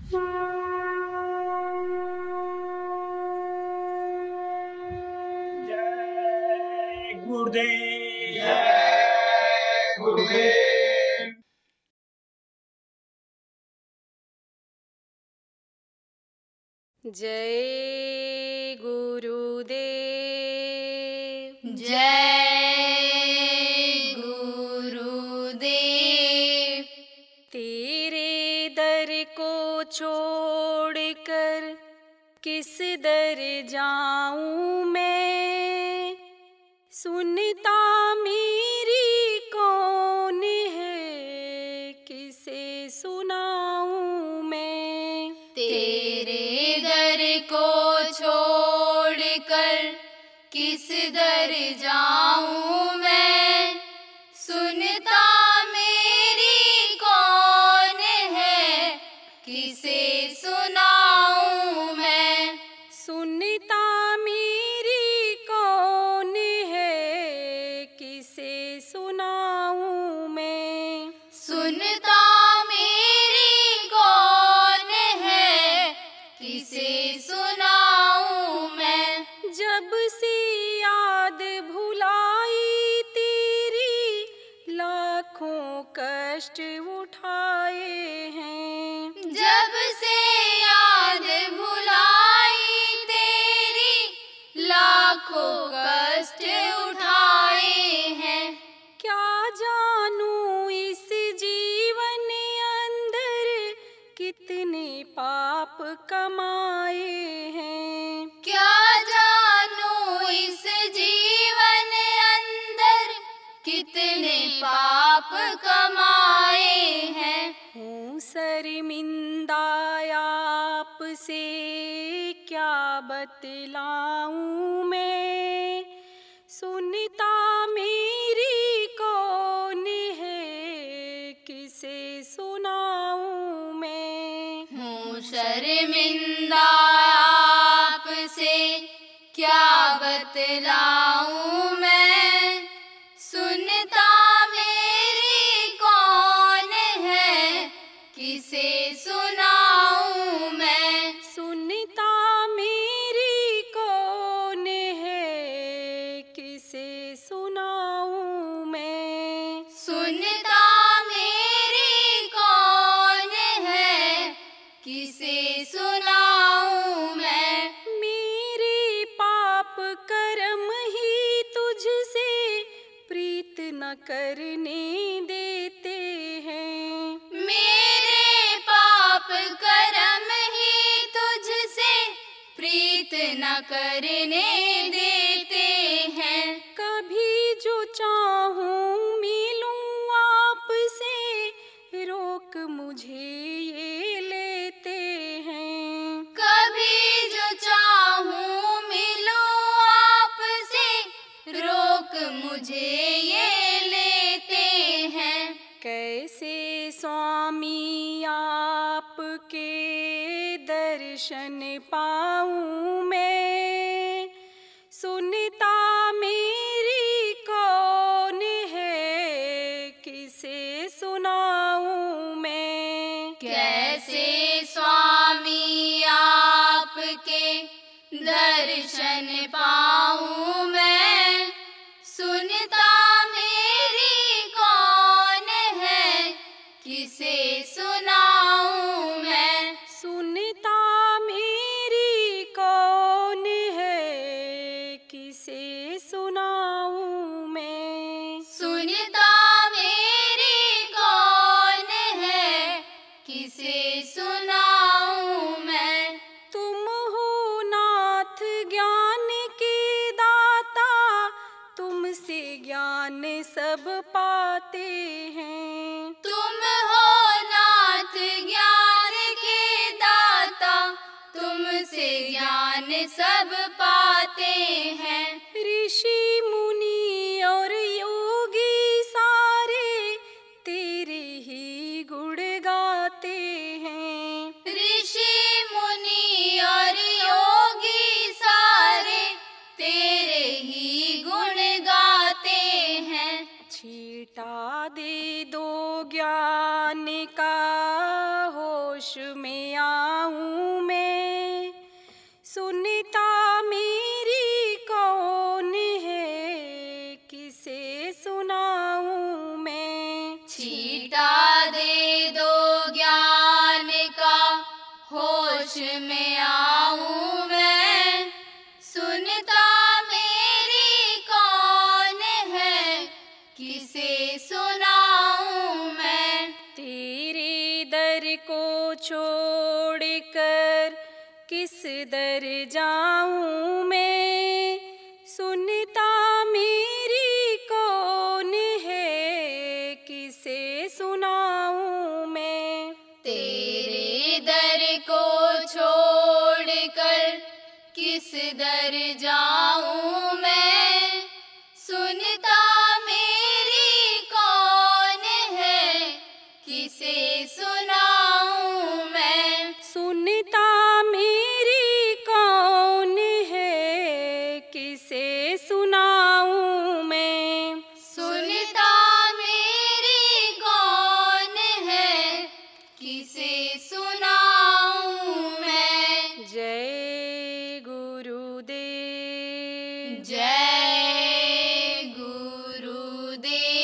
जय गुरुदेव। जय गुरुदेव। जय गुरुदेव। जय गुरुदेव। तेरे दर को छोड़कर किस दर जाऊं मैं, सुनता मेरी कौन है, किसे सुनाऊं मैं। तेरे दर को छोड़कर किस दर जाऊं मैं, सुनता मेरी कौन है, किसे सुनाऊं मैं। सुनता मेरी कौन है, किसे सुनाऊं मैं। सुनता मेरी कौन है, किसे सुनाऊं मैं। जब से याद भुलाई तेरी, लाखों कष्ट उठाए हैं। जब से याद भुलाई तेरी, लाखों कष्ट उठाए हैं। क्या जानूं इस जीवन अंदर, कितने पाप कमाए हैं। क्या जानूं इस जीवन अंदर, कितने पाप कमाए हैं। हूँ शर्मिंदा आपसे क्या बतलाऊं मैं, सुनता मेरी कौन है, किसे सुनाऊं मैं। हूँ शर्मिंदा आपसे क्या बतलाऊं मैं, सुनता मेरी कौन है, किसे सुनाऊं मैं। सुनता मेरी कौन है, किसे सुनाऊं मैं। सुनता मेरी कौन है, किसे सुनाऊं मैं। मेरे पाप कर्म ही तुझसे प्रीत न करने देते हैं। मेरे पाप कर्म ही तुझसे प्रीत न करने देते हैं। कभी जो चाहूं मिलूं आपसे, रोक मुझे ये लेते हैं। कभी जो चाहूं मिलूं आपसे, रोक मुझे ये लेते हैं। कैसे स्वामी आपके दर्शन पाऊं मैं, सुनता मेरी कौन है, किसे सुनाऊं मैं। कैसे स्वामी आपके दर्शन पाऊं मैं, सुनता मेरी कौन है, किसे सुनाऊं मैं। सुनता मेरी कौन है, किसे सुनाऊं मैं। सुनता मेरी कौन है, किसे सुनाऊं मैं। तुम हो नाथ ज्ञान के दाता, तुमसे ज्ञान सब पाते हैं। तुम हो नाथ ज्ञान के दाता, तुमसे ज्ञान सब पाते हैं। ऋषि मुनि और योगी सारे तेरे ही गुण गाते हैं। ऋषि मुनि और योगी सारे तेरे ही गुण गाते हैं। छीटा दे दो ज्ञान का होश में आ होश में आऊं मैं, सुनता मेरी कौन है, किसे सुनाऊं मैं। तेरे दर को छोड़कर किस दर जाऊं मैं, सुनता मेरी कौन है, किसे सुनाऊं मैं। तेरे दर को छोड़कर किस दर जाऊं मैं, सुनता मेरी कौन है, किसे सुनाऊं मैं। सुनता मेरी कौन है, किसे सुनाऊं मैं। सुनता मेरी कौन है, किसे सुनाऊं मैं। जय गुरुदेव। जय गुरुदेव।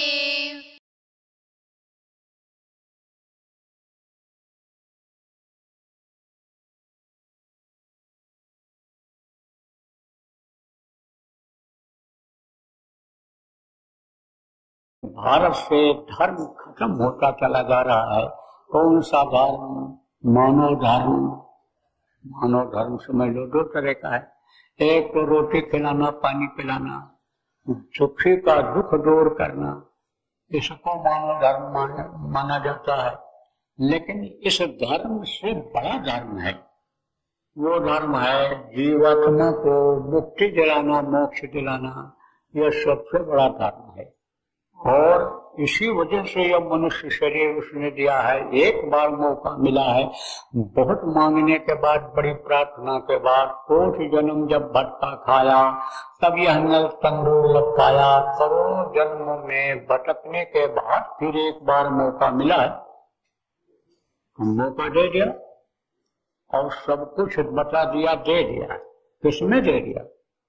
भारत से धर्म खत्म होता चला जा रहा है। कौन सा धर्म? मानव धर्म। मानव धर्म समझ लो दो तरह का है। एक तो रोटी खिलाना, पानी पिलाना, दुखी का दुख दूर करना, इसको मानव धर्म माना जाता है। लेकिन इस धर्म से बड़ा धर्म है, वो धर्म है जीवात्मा को मुक्ति दिलाना, मोक्ष दिलाना। यह सबसे बड़ा धर्म है और इसी वजह से यह मनुष्य शरीर उसने दिया है। एक बार मौका मिला है, बहुत मांगने के बाद, बड़ी प्रार्थना के बाद, कोटि जन्म जब भटका खाया, तब यह नल तंदूर लपकाया। करोड़ों जन्मों में भटकने के बाद फिर एक बार मौका मिला है, मौका दे दिया और सब कुछ बता दिया, दे दिया। किसमें दे दिया?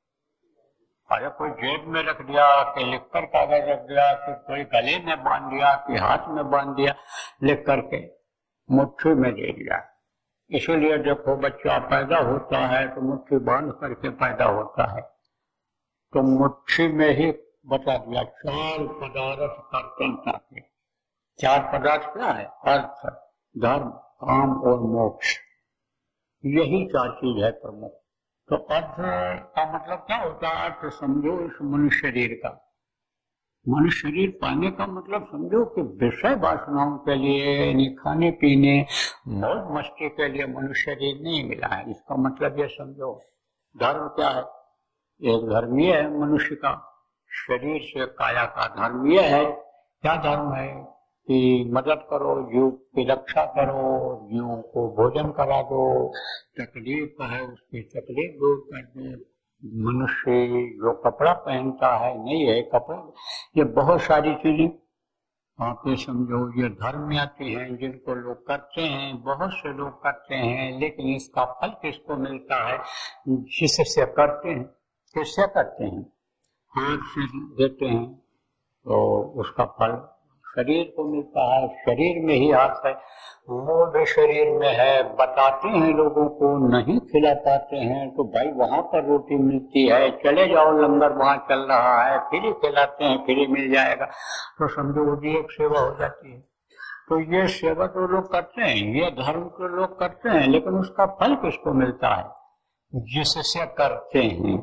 अरे कोई जेब में रख दिया, कि लिख कर कागज रख दिया, कि कोई गले में बांध दिया, कि हाथ में बांध दिया, लिख करके मुट्ठी में दे दिया। इसीलिए देखो बच्चा पैदा होता है तो मुट्ठी बांध करके पैदा होता है, तो मुट्ठी में ही बता दिया 4 पदार्थ कर्तव्यता के। 4 पदार्थ क्या है? अर्थ, धर्म, काम और मोक्ष। यही 4 चीज है प्रमुख। तो अर्थ का मतलब क्या होता है? अर्थ समझो इस मनुष्य शरीर का। मनुष्य शरीर पाने का मतलब समझो कि विषय वासनाओं के लिए, यानी खाने पीने, मौज मस्ती के लिए मनुष्य शरीर नहीं मिला है। इसका मतलब ये समझो। धर्म क्या है? एक धर्म ये है मनुष्य का, शरीर से काया का धर्म ये है। क्या धर्म है? कि मदद करो, जीव की रक्षा करो, जीवों को भोजन करा दो, तकलीफ है उसकी तकलीफ दूर कर दो। मनुष्य जो कपड़ा पहनता है, नहीं है कपड़ा, ये बहुत सारी चीजें आप ये समझो ये धर्म में आती हैं, जिनको लोग करते हैं, बहुत से लोग करते हैं। लेकिन इसका फल किसको मिलता है? जिससे करते हैं। किससे करते हैं? हाथ से देते हैं तो उसका फल शरीर को मिलता है। शरीर में ही हाथ है, वो भी शरीर में है। बताते हैं लोगों को, नहीं खिला पाते हैं तो भाई वहां पर रोटी मिलती है, चले जाओ लंगर वहां चल रहा है, फ्री खिलाते हैं, फ्री मिल जाएगा, तो समझो वो भी एक सेवा हो जाती है। तो ये सेवा तो लोग करते हैं, ये धर्म तो लोग करते हैं, लेकिन उसका फल किसको मिलता है? जिससे करते हैं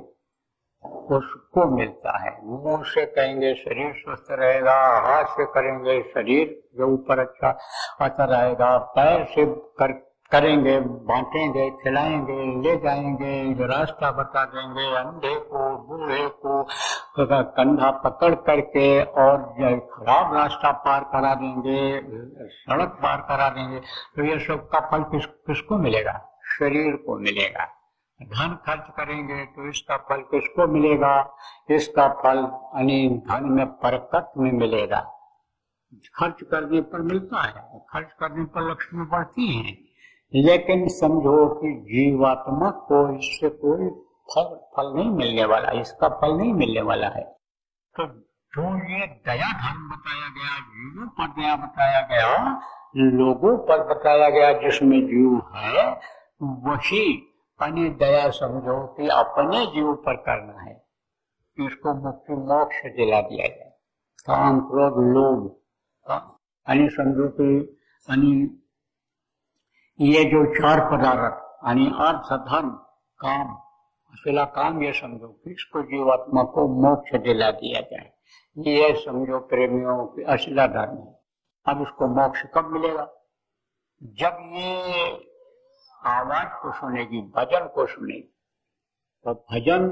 उसको मिलता है। मुंह से कहेंगे शरीर स्वस्थ रहेगा, हाथ से करेंगे शरीर के ऊपर अच्छा रहेगा, पैर से करेंगे, बांटेंगे, खिलाएंगे, ले जाएंगे, रास्ता बता देंगे, अंधे को, बूढ़े को कंधा पकड़ करके और खराब रास्ता पार करा देंगे, सड़क पार करा देंगे। तो ये सब का फल किसको मिलेगा? शरीर को मिलेगा। धन खर्च करेंगे तो इसका फल किसको मिलेगा? इसका फल यानी धन में बरकत में मिलेगा। खर्च करने पर मिलता है, खर्च करने पर लक्ष्मी बढ़ती है। लेकिन समझो कि जीवात्मा को इससे कोई फल नहीं मिलने वाला, इसका फल नहीं मिलने वाला है। तो जो ये दया धर्म बताया गया, जीवों पर दया बताया गया, लोगों पर बताया गया, जिसमें जीव है वही अपनी दया समझो कि अपने जीव पर करना है, इसको मुक्ति मोक्ष दिला दिया जाए। काम क्रोध लोभ यानी समझो कि ये जो चार पदार्थ यानी अर्थ धर्म काम अकेला काम, ये समझो कि इसको जीवात्मा को मोक्ष दिला दिया जाए, ये समझो प्रेमियों की असला धर्म है। अब इसको मोक्ष कब मिलेगा? जब ये आवाज को सुनेगी, भजन को सुनेगी। तो भजन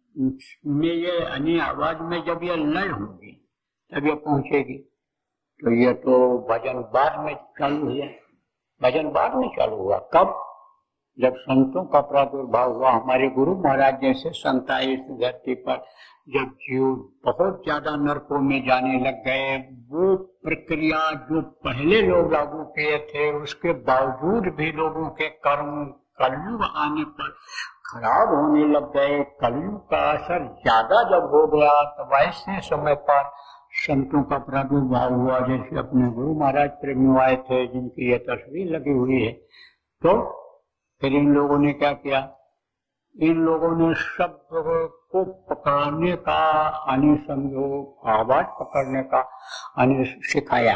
में ये यानी आवाज में जब ये लय होगी तब ये पहुंचेगी। तो ये तो भजन बाद में चालू हुआ, भजन बाद में चालू हुआ। कब? जब संतों का प्रादुर्भाव हुआ, हमारे गुरु महाराज जैसे संत आए इस धरती पर, जब जीव बहुत ज्यादा नरकों में जाने लग गए, वो प्रक्रिया जो पहले लोग लागू किए थे उसके बावजूद भी लोगों के कर्म कलयुग आने पर खराब होने लग गए। कलयुग का असर ज्यादा जब हो गया तो वैसे समय पर संतों का प्रादुर्भाव हुआ। जैसे अपने गुरु महाराज प्रेमी आए थे जिनकी ये तस्वीर लगी हुई है, तो फिर इन लोगों ने क्या किया? इन लोगों ने शब्द को पकड़ने का यानी समझो आवाज पकड़ने का यानी सिखाया।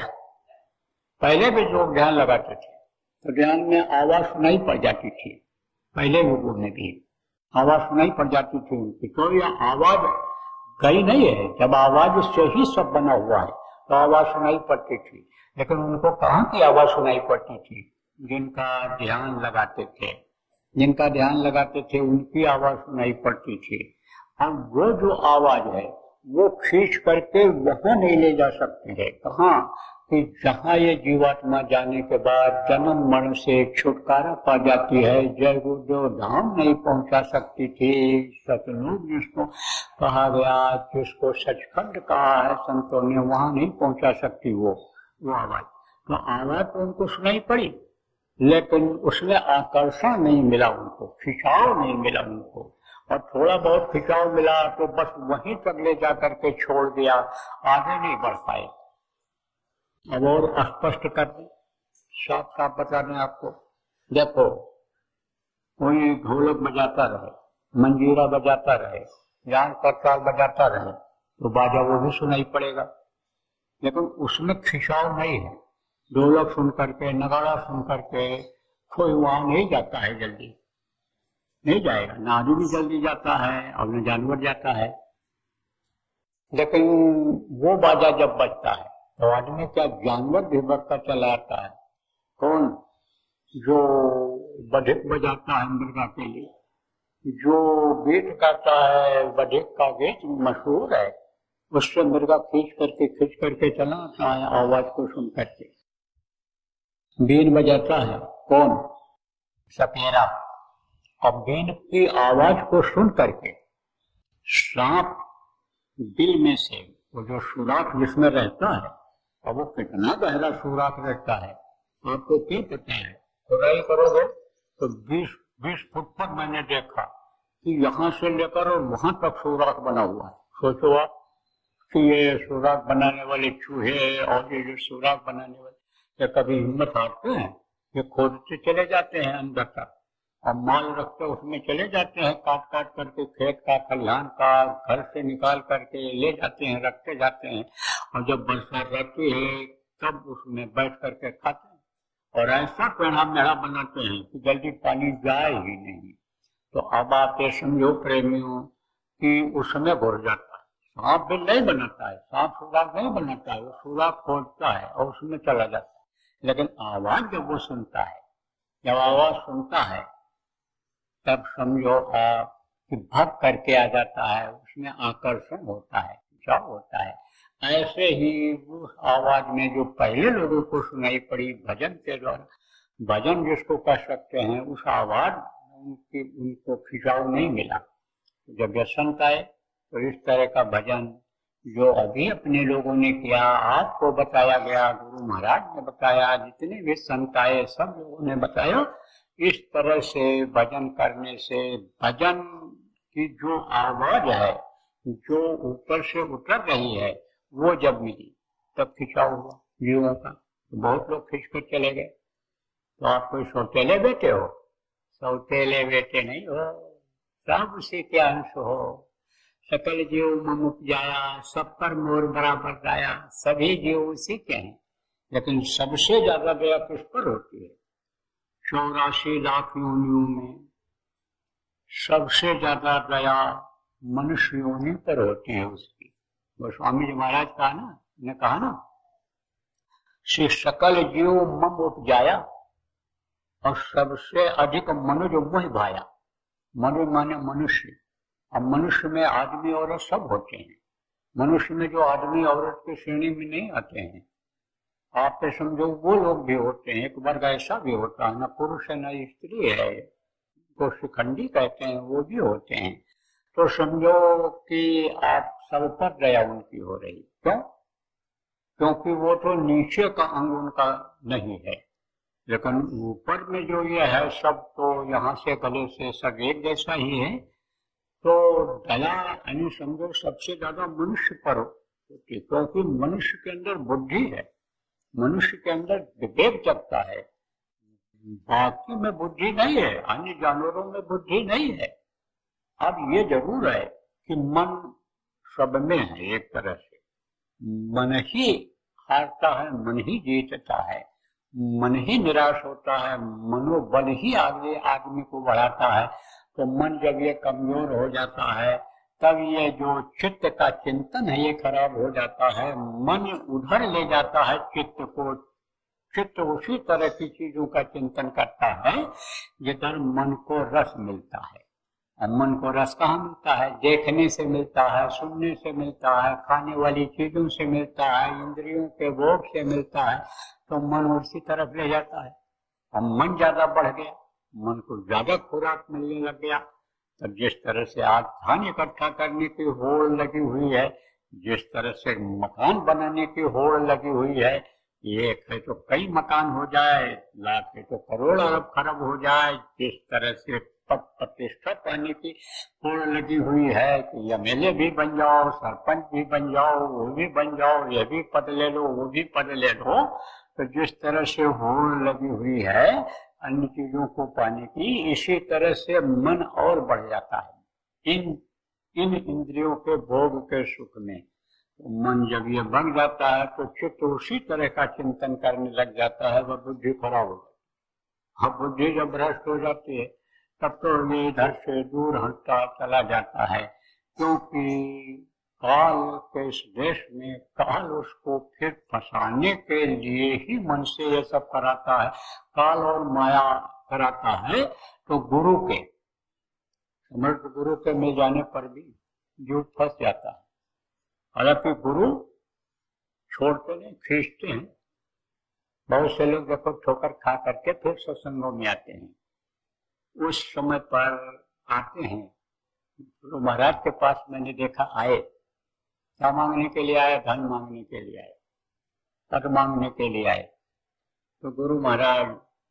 पहले भी लोग ध्यान लगाते थे तो ध्यान में आवाज सुनाई पड़ जाती थी, पहले लोगों में भी आवाज सुनाई पड़ जाती थी उनकी, तो यह आवाज गई नहीं है। जब आवाज से ही सब बना हुआ है तो आवाज सुनाई पड़ती थी, लेकिन उनको कहाँ की आवाज सुनाई पड़ती थी? जिनका ध्यान लगाते थे, जिनका ध्यान लगाते थे उनकी आवाज सुनाई पड़ती थी। अब वो जो आवाज है वो खींच करके वहां नहीं ले जा सकते हैं। कहाँ? कि जहाँ ये जीवात्मा जाने के बाद जन्म मरण से छुटकारा पा जाती है। जय गुरुदेव धाम नहीं पहुंचा सकती थी, सतलोक जिसको कहा गया, जिसको सचखंड कहा है संतों ने, वहां नहीं पहुंचा सकती वो आवाज। तो आवाज तो उनको सुनाई पड़ी, लेकिन उसमें आकर्षण नहीं मिला उनको, खिंचाव नहीं मिला उनको, और थोड़ा बहुत खिंचाव मिला तो बस वहीं तक ले जा करके छोड़ दिया, आगे नहीं बढ़ पाए। अब और स्पष्ट कर दें, साफ साफ बता दें आपको। देखो, कोई ढोलक बजाता रहे, मंजीरा बजाता रहे, जान करताल बजाता रहे तो बाजा वो भी सुनाई पड़ेगा, लेकिन उसमें खिंचाव नहीं है। ढोलक सुन करके, नगाड़ा सुन करके कोई वहां नहीं जाता है, जल्दी नहीं जाएगा। ना आदमी जल्दी जाता है और न जानवर जाता है। लेकिन वो बाजा जब बजता है तो आदमी क्या, जानवर भी बढ़ता चला आता है। कौन? जो बधिक बजाता है मृगा के लिए, जो गीत गाता है, बधिक का गीत मशहूर है, उससे मृगा खींच करके चला आता है आवाज को सुन करके। बीन बजाता है कौन? सपेरा। अब बीन की आवाज को सुन करके सांप दिल में से वो जो सुराख जिसमें रहता है, अब वो कितना गहरा सुराख रहता है आपको क्या पता है? खुदाई करोगे तो 20 फुट पर मैंने देखा कि यहाँ से लेकर और वहां तक सुराख बना हुआ है। सोचो आप कि ये सुराख बनाने वाले चूहे और ये जो सुराख बनाने वाले, ये कभी हिम्मत हारते हैं? ये खोदते चले जाते हैं अंदर तक और माल रखते उसमें चले जाते हैं, काट करके खेत का, खलिहान का, घर से निकाल करके ले जाते हैं, रखते जाते हैं, और जब बरसात रहती है तब उसमें बैठ करके खाते हैं। और ऐसा पेड़ा मेढ़ा बनाते हैं कि जल्दी पानी जाए ही नहीं। तो अब आप ये समझो प्रेमियों कि उसमें घुर जाता है। सांप भी नहीं बनाता है, सांप सुराख नहीं बनाता है, वो सुराख खोदता है और उसमें चला जाता है। लेकिन आवाज जब वो सुनता है, जब आवाज सुनता है तब समझो आप कि भग करके आ जाता है, उसमें आकर्षण होता है, खिंचाव होता है। ऐसे ही उस आवाज में जो पहले लोगों को सुनाई पड़ी भजन के द्वारा, भजन जिसको कह सकते हैं, उस आवाज उनको खिंचाव नहीं मिला। जब ये संत आए तो इस तरह का भजन जो अभी अपने लोगों ने किया, आपको बताया गया, गुरु महाराज ने बताया, जितने भी संत आए सब लोगों ने बताया, इस तरह से भजन करने से भजन की जो आवाज है जो ऊपर से उतर रही है वो जब मिली तब खिंचाव हुआ जीवों का। तो बहुत लोग खींच कर चले गए। तो आप कोई सौतेले बेटे हो, सौतेले बेटे नहीं हो, सब उसी के अंश हो। सकल जीव मम उपजाया, सब पर मोर बराबर गाया। सभी जीव उसी के हैं, लेकिन सबसे ज्यादा दया किस पर होती है? 84 लाख योनियों में सबसे ज्यादा दया मनुष्य योनि पर होती है उसकी। वो स्वामी जी महाराज कहा ना, ने कहा ना, श्री सकल जीव मम उपजाया और सबसे अधिक मनुज मोह भाया। मनु माने मनुष्य। अब मनुष्य में आदमी औरत सब होते हैं। मनुष्य में जो आदमी औरत की श्रेणी में नहीं आते हैं, आप तो समझो वो लोग भी होते हैं। एक वर्ग ऐसा भी होता है, न पुरुष है न स्त्री है, तो शिखंडी कहते हैं, वो भी होते हैं। तो समझो कि आप सब पर दया उनकी हो रही। क्यों? क्योंकि वो तो नीचे का अंग उनका नहीं है, लेकिन ऊपर में जो ये है सब तो यहाँ से गले से सब एक जैसा ही है। तो दया यानी समझो सबसे ज्यादा मनुष्य पर होती, क्योंकि मनुष्य के अंदर बुद्धि है, मनुष्य के अंदर विवेक जगता है। बाकी में बुद्धि नहीं है, अन्य जानवरों में बुद्धि नहीं है। अब ये जरूर है कि मन सब में है, एक तरह से मन ही हारता है, मन ही जीतता है, मन ही निराश होता है, मनोबल ही आगे आदमी को बढ़ाता है। तो मन जब ये कमजोर हो जाता है, तब ये जो चित्त का चिंतन है ये खराब हो जाता है। मन उधर ले जाता है चित्त को, चित्त उसी तरह की चीजों का चिंतन करता है जिधर मन को रस मिलता है। और मन को रस कहाँ मिलता है? देखने से मिलता है, सुनने से मिलता है, खाने वाली चीजों से मिलता है, इंद्रियों के भोग से मिलता है। तो मन उसी तरफ ले जाता है। और मन ज्यादा बढ़ गया, मन को ज्यादा खुराक मिलने लग गया। तब जिस तरह से आज धान इकट्ठा करने की होड़ लगी हुई है, जिस तरह से मकान बनाने की होड़ लगी हुई है, एक है तो कई मकान हो जाए, लाख है तो करोड़ अरब खरब हो जाए, जिस तरह से पद प्रतिष्ठा पाने की होड़ लगी हुई है कि एमएलए भी बन जाओ, सरपंच भी बन जाओ, वो भी बन जाओ, ये भी पद ले लो, वो भी पद ले लो। तो जिस तरह से होड़ लगी हुई है अन्य चीजों को पाने की, इसी तरह से मन और बढ़ जाता है इन इंद्रियों के भोग के सुख में। तो मन जब ये बढ़ जाता है तो चित्त उसी तरह का चिंतन करने लग जाता है, वह बुद्धि खराब हो जाती है। अब बुद्धि जब भ्रष्ट हो जाती है तब तो ये इधर से दूर हटता चला जाता है, क्योंकि काल के इस देश में काल उसको फिर फंसाने के लिए ही मन से ये सब कराता है, काल और माया कराता है। तो गुरु के समर्थ गुरु के मिल जाने पर भी जीव फंस जाता है। हालांकि गुरु छोड़ते नहीं, खींचते हैं। बहुत से लोग देखो ठोकर खा करके फिर सत्संगों में आते हैं। उस समय पर आते हैं तो महाराज के पास मैंने देखा आए, क्या मांगने के लिए आए? धन मांगने के लिए आए, पद मांगने के लिए आए। तो गुरु महाराज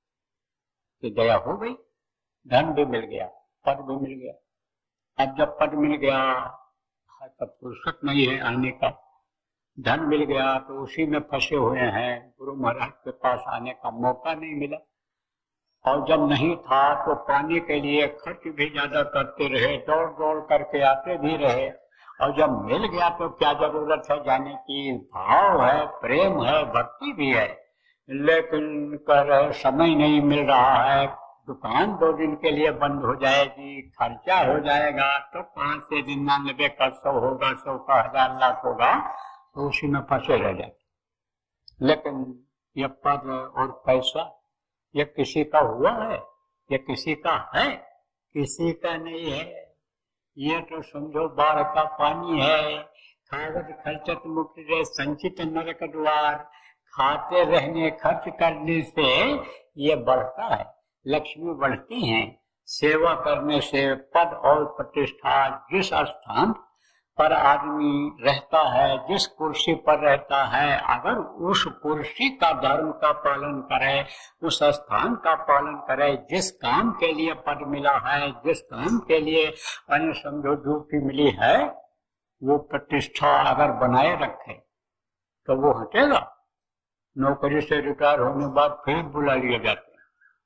की दया हो गई, धन भी मिल गया, पद भी मिल गया। अब जब पद मिल गया तब फुर्सत नहीं है आने का, धन मिल गया तो उसी में फंसे हुए हैं, गुरु महाराज के पास आने का मौका नहीं मिला। और जब नहीं था तो पाने के लिए खर्च भी ज्यादा करते रहे, दौड़ दौड़ करके आते भी रहे। और जब मिल गया तो क्या जरूरत है जाने की? भाव है, प्रेम है, भक्ति भी है, लेकिन कर समय नहीं मिल रहा है। दुकान 2 दिन के लिए बंद हो जाएगी, खर्चा हो जाएगा, तो 5 से 99 का 100 होगा, 100 का 1000 लाख होगा, तो उसी में फंसे रह जाते। लेकिन ये पद और पैसा ये किसी का हुआ है? ये किसी का है? किसी का नहीं है। ये तो समझो बाढ़ का पानी है। खावत खर्चत मुक्त रे संचित नरक द्वार। खाते रहने खर्च करने से ये बढ़ता है, लक्ष्मी बढ़ती है। सेवा करने से पद और प्रतिष्ठा, जिस स्थान पर आदमी रहता है, जिस कुर्सी पर रहता है, अगर उस कुर्सी का धर्म का पालन करे, उस स्थान का पालन करे, जिस काम के लिए पद मिला है, जिस काम के लिए अन्य समझो ड्यूटी मिली है, वो प्रतिष्ठा अगर बनाए रखे तो वो हटेगा। नौकरी से रिटायर होने बाद फिर बुला लिया जाता है,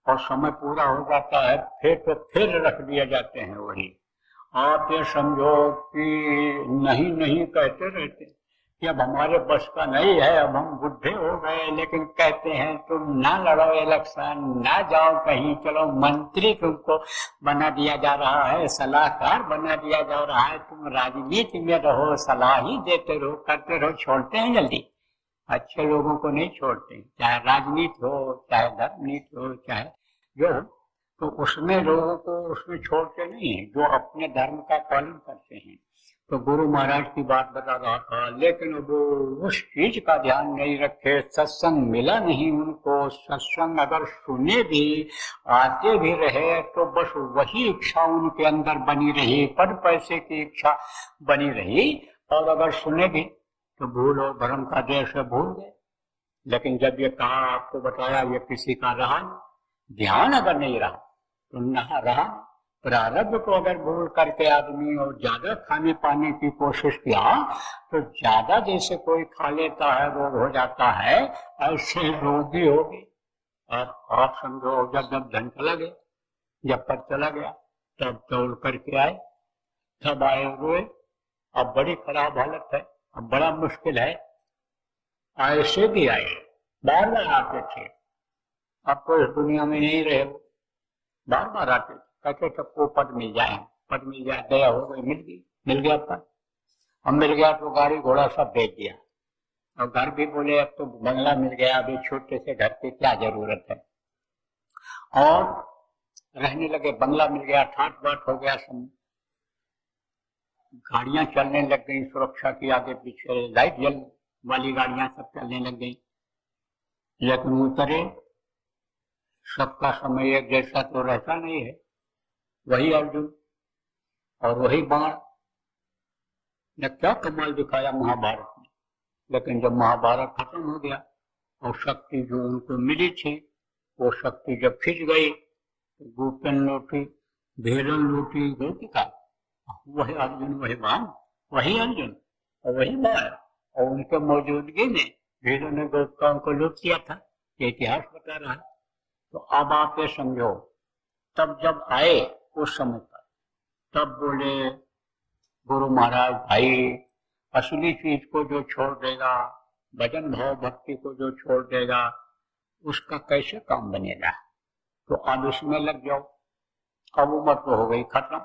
और समय पूरा हो जाता है फिर रख दिए जाते हैं वही। आप ये समझो कि नहीं नहीं कहते रहते कि अब हमारे बस का नहीं है, अब हम बुढ़े हो गए, लेकिन कहते हैं तुम ना लड़ो इलेक्शन, ना जाओ कहीं, चलो मंत्री तुमको बना दिया जा रहा है, सलाहकार बना दिया जा रहा है, तुम राजनीति में रहो, सलाह ही देते रहो, करते रहो। छोड़ते हैं जल्दी? अच्छे लोगों को नहीं छोड़ते, चाहे राजनीति हो, चाहे धर्मनीति हो, चाहे जो हो, तो उसमें लोगों को उसमें छोड़ते नहीं है जो अपने धर्म का पालन करते हैं। तो गुरु महाराज की बात बता रहा था, लेकिन वो उस चीज का ध्यान नहीं रखे, सत्संग मिला नहीं उनको। सत्संग अगर सुने भी, आते भी रहे, तो बस वही इच्छा उनके अंदर बनी रही, पद पैसे की इच्छा बनी रही, और अगर सुने भी तो भूल और भरम का देश है, भूल गए। लेकिन जब ये कहा, आपको बताया, ये किसी का रहा नहीं, ध्यान अगर नहीं रहा तो न रहा। प्रारब्ध को अगर भूल करके आदमी और ज्यादा खाने पाने की कोशिश किया तो ज्यादा जैसे कोई खा लेता है, रोग हो जाता है, ऐसे रोगी हो गए। आप समझो, जब धन चला गया, जब पद चला गया, तब दौड़ करके आए, तब आए रोए। अब बड़ी खराब हालत है, अब बड़ा मुश्किल है। ऐसे भी आए, बार बार आते थे। अब तो इस दुनिया में नहीं रहे, बार बार आते थे, कहते सबको पद मिल जाए, पद मिल जाए, दया हो गई, मिल गया पद। अब मिल गया तो गाड़ी घोड़ा सब बेच दिया, और घर भी बोले अब तो बंगला मिल गया, अभी छोटे से घर की क्या जरूरत है। और रहने लगे, बंगला मिल गया, ठाट बाट हो गया, सब गाड़ियां चलने लग गई, सुरक्षा की आगे पीछे लाइट जल वाली गाड़ियां सब चलने लग गई। लेकिन उतरे, सबका समय एक जैसा तो रहता नहीं है। वही अर्जुन और वही बाण ने क्या कमाल दिखाया महाभारत में। लेकिन जब महाभारत खत्म हो गया और शक्ति जो उनको मिली थी, वो शक्ति जब खिंच गई तो गोपन लौटी, भेलन लौटी, गौती का वही अर्जुन, वही बाण, वही अर्जुन और वही बाण, और उनके मौजूदगी में भेलों ने गोपिकाओं को लूट किया था। ये इतिहास बता रहा है। तो अब आप ये समझो, तब जब आए उस समय पर, तब बोले गुरु महाराज, भाई असली चीज को जो छोड़ देगा, भजन भाव भक्ति को जो छोड़ देगा, उसका कैसे काम बनेगा। तो अब इसमें लग जाओ। अब उम्र तो हो गई खत्म,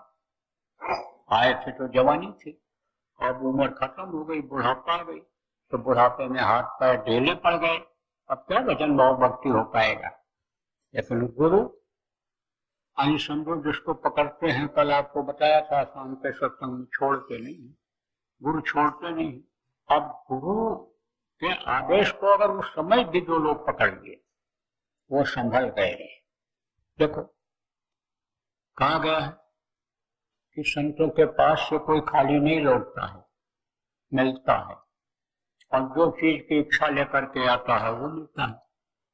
आए थे तो जवानी थी, अब उम्र खत्म हो गई, बुढ़ापा आ गई, तो बुढ़ापे में हाथ पैर ढीले पड़ गए, अब क्या भजन भाव भक्ति हो पाएगा। लेकिन गुरु आई समझो, जिसको पकड़ते हैं, कल आपको बताया था शाम के सत्संग में, छोड़ते नहीं, गुरु छोड़ते नहीं। अब गुरु के आदेश को अगर उस समय भी जो लोग पकड़ लिए, वो संभल गए। देखो कहा गया है कि संतों के पास से कोई खाली नहीं लौटता है, मिलता है, और जो चीज की इच्छा लेकर के आता है वो मिलता है।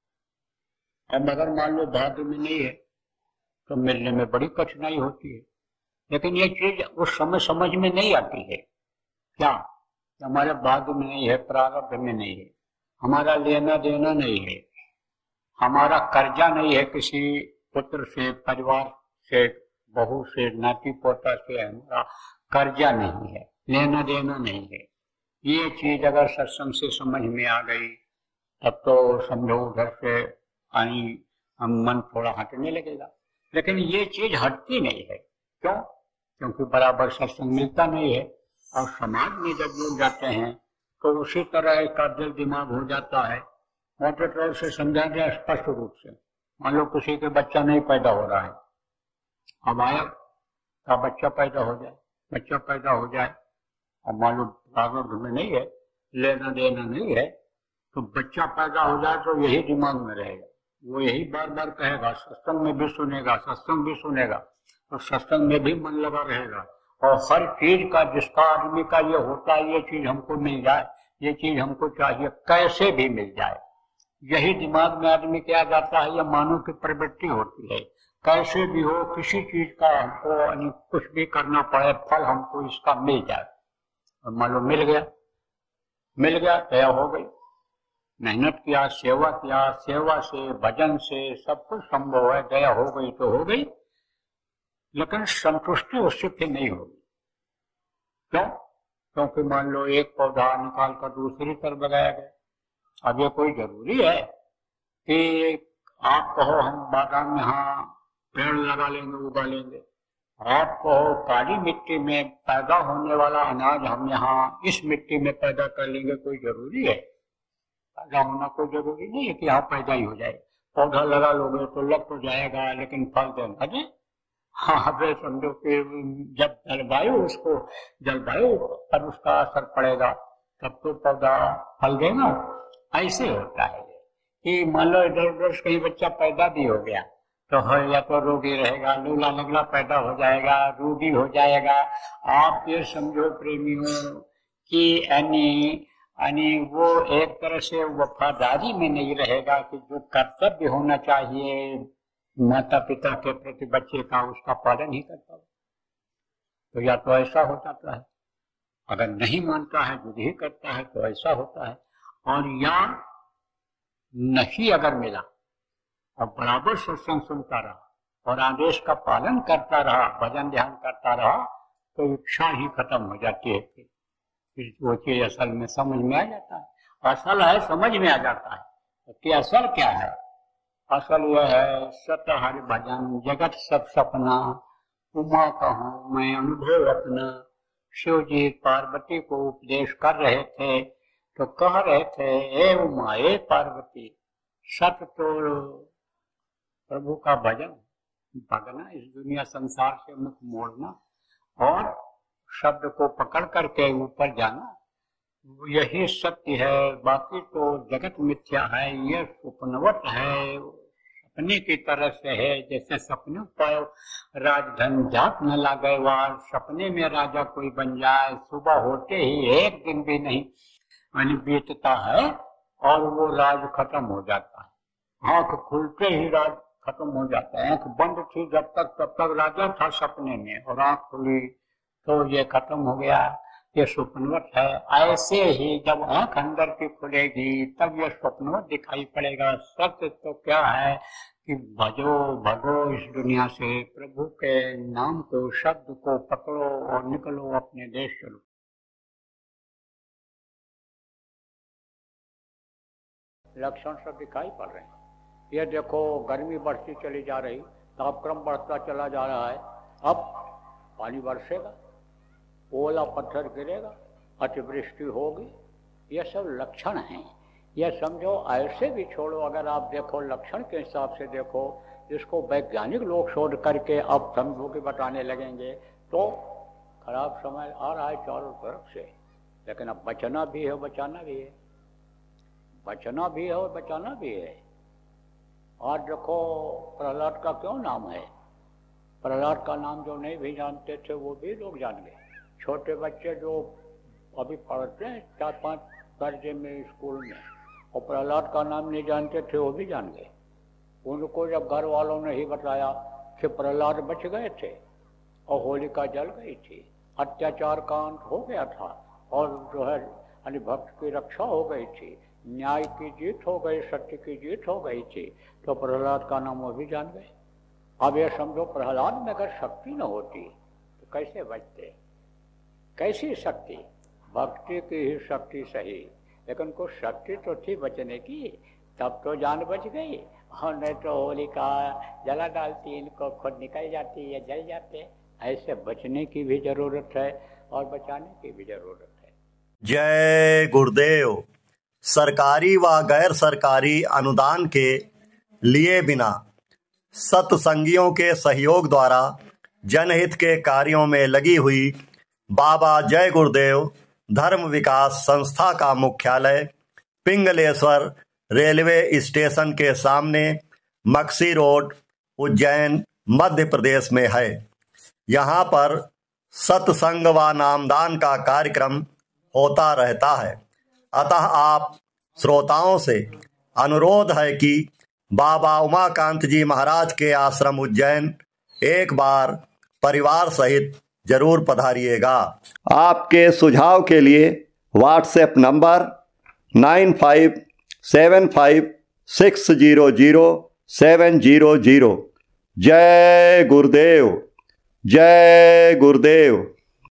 अब अगर मान लो भाग्य में नहीं है तो मिलने में बड़ी कठिनाई होती है। लेकिन ये चीज उस समय समझ में नहीं आती है, क्या हमारे भाग्य में नहीं है, प्रारब्ध में नहीं है, हमारा लेना देना नहीं है, हमारा कर्जा नहीं है किसी पुत्र से, परिवार से, बहू से, नाती पोता से, हमारा कर्जा नहीं है, लेना देना नहीं है। ये चीज अगर सत्संग से समझ में आ गई तब तो समझो उधर से आई, हम मन थोड़ा हटने लगेगा। लेकिन ये चीज हटती नहीं है। क्यों? क्योंकि बराबर सत्संग मिलता नहीं है, और समाज में जब लोग जाते हैं तो उसी तरह का दिल दिमाग हो जाता है। मोटे तौर से समझा जाए स्पष्ट रूप से, मान लो किसी के बच्चा नहीं पैदा हो रहा है, अब आया का बच्चा पैदा हो जाए, बच्चा पैदा हो जाए, अब मान लो प्रारब्ध में नहीं है, लेना देना नहीं है, तो बच्चा पैदा हो जाए तो यही दिमाग में रहेगा, वो यही बार बार कहेगा, सत्संग में भी सुनेगा, सत्संग भी सुनेगा, तो सत्संग में भी मन लगा रहेगा। और हर चीज का, जिसका आदमी का ये होता है, ये चीज हमको मिल जाए, ये चीज हमको चाहिए, कैसे भी मिल जाए, यही दिमाग में आदमी क्या जाता है, ये मानव की प्रवृत्ति होती है। कैसे भी हो, किसी चीज का हमको कुछ भी करना पड़े, फल हमको इसका मिल जाए। और मान लो मिल गया, दया हो गई, मेहनत किया, सेवा किया, सेवा से भजन से सब कुछ संभव है। दया हो गई तो हो गई, लेकिन संतुष्टि उससे फिर नहीं होगी। क्यों? क्योंकि मान लो एक पौधा निकाल कर दूसरी तरफ लगाया गया। अब ये कोई जरूरी है कि आप कहो हम बादाम यहाँ पेड़ लगा लेंगे, उगा लेंगे। आप कहो काली मिट्टी में पैदा होने वाला अनाज हम यहाँ इस मिट्टी में पैदा कर लेंगे, कोई जरूरी है? पैदा होना कोई जरूरी नहीं है कि यहाँ पैदा ही हो जाए। पौधा लगा लोगे तो लग तो जाएगा, लेकिन फल देगा नहीं। हाँ, वे समझो कि जब जलवायु पर उसका असर पड़ेगा तब तो पौधा फल देगा। ऐसे होता है कि मान लो इधर उधर कहीं बच्चा पैदा भी हो गया तो या तो रोगी रहेगा, लूला लगला पैदा हो जाएगा, रोगी हो जाएगा। आप ये समझो प्रेमियों कि यानी वो एक तरह से वफादारी में नहीं रहेगा कि जो कर्तव्य होना चाहिए माता पिता के प्रति बच्चे का, उसका पालन ही करता है। तो या तो ऐसा हो जाता है, अगर नहीं मानता है, विधि ही करता है तो ऐसा होता है। और या नहीं अगर मिला और बराबर सत्संग सुनता रहा और आदेश का पालन करता रहा, भजन ध्यान करता रहा, तो इच्छा ही खत्म हो जाती है। फिर वो चीज असल में समझ में आ जाता है। असल है समझ में आ जाता है कि असल क्या है। असल यह है सत हरि भजन जगत सब सपना, उमा कहूँ मैं अनुभव अपना। शिव जी पार्वती को उपदेश कर रहे थे तो कह रहे थे, हे उमा, हे पार्वती, सत तो प्रभु का भजन, भगना, इस दुनिया संसार से मुख मोड़ना और शब्द को पकड़ करके ऊपर जाना, यही सत्य है। बाकी तो जगत मिथ्या है, ये स्वप्नवत है, सपने की तरह से है। जैसे सपने पायो राजधन जात न लागे वार, सपने में राजा कोई बन जाए, सुबह होते ही एक दिन भी नहीं बीतता है और वो राज खत्म हो जाता है। आंख खुलते ही राज खत्म हो जाता है। आंख बंद थी जब तक तब तक राजा था सपने में, और आंख खुली तो ये खत्म हो गया, ये स्वप्नवत है। ऐसे ही जब आंख अंदर की खुलेगी तब ये स्वप्नवत दिखाई पड़ेगा। सत्य तो क्या है कि भगो इस दुनिया से, प्रभु के नाम को, शब्द को पकड़ो और निकलो, अपने देश चलो। लक्षण सब दिखाई पड़ रहे हैं। ये देखो गर्मी बढ़ती चली जा रही, तापक्रम बढ़ता चला जा रहा है। अब पानी बरसेगा, ओला पत्थर गिरेगा, अतिवृष्टि होगी, ये सब लक्षण हैं। ये समझो ऐसे भी छोड़ो, अगर आप देखो लक्षण के हिसाब से देखो, जिसको वैज्ञानिक लोग शोध करके अब समझो कि बताने लगेंगे, तो खराब समय आ रहा है चारों तरफ से। लेकिन अब बचना भी है, बचाना भी है, बचना भी है और बचाना भी है। आज देखो प्रहलाद का क्यों नाम है? प्रहलाद का नाम जो नहीं भी जानते थे वो भी लोग जान गए। छोटे बच्चे जो अभी पढ़ते हैं 4-5 दर्जे में स्कूल में, और प्रहलाद का नाम नहीं जानते थे वो भी जान गए। उनको जब घर वालों ने ही बताया कि प्रहलाद बच गए थे और होलिका जल गई थी, अत्याचार का अंत हो गया था, और जो है यानी भक्त की रक्षा हो गई थी, न्याय की जीत हो गई, सत्य की जीत हो गई थी, तो प्रहलाद का नाम वो भी जान गए। अब ये समझो प्रहलाद में अगर शक्ति न होती तो कैसे बचते? कैसी शक्ति? भक्ति की ही शक्ति सही, लेकिन कुछ शक्ति तो थी बचने की, तब तो जान बच गई। और नहीं तो होलिका जला डालती, इनको खुद निकल जाती या जल जाते। ऐसे बचने की भी जरूरत है और बचाने की भी जरूरत है। जय गुरुदेव। सरकारी व गैर सरकारी अनुदान के लिए बिना सत्संगियों के सहयोग द्वारा जनहित के कार्यों में लगी हुई बाबा जय गुरुदेव धर्म विकास संस्था का मुख्यालय पिंगलेश्वर रेलवे स्टेशन के सामने मक्सी रोड, उज्जैन, मध्य प्रदेश में है। यहाँ पर सत्संग व नामदान का कार्यक्रम होता रहता है। अतः आप श्रोताओं से अनुरोध है कि बाबा उमाकांत जी महाराज के आश्रम उज्जैन एक बार परिवार सहित जरूर पधारिएगा। आपके सुझाव के लिए व्हाट्सएप नंबर 75600700। जय गुरुदेव, जय गुरुदेव।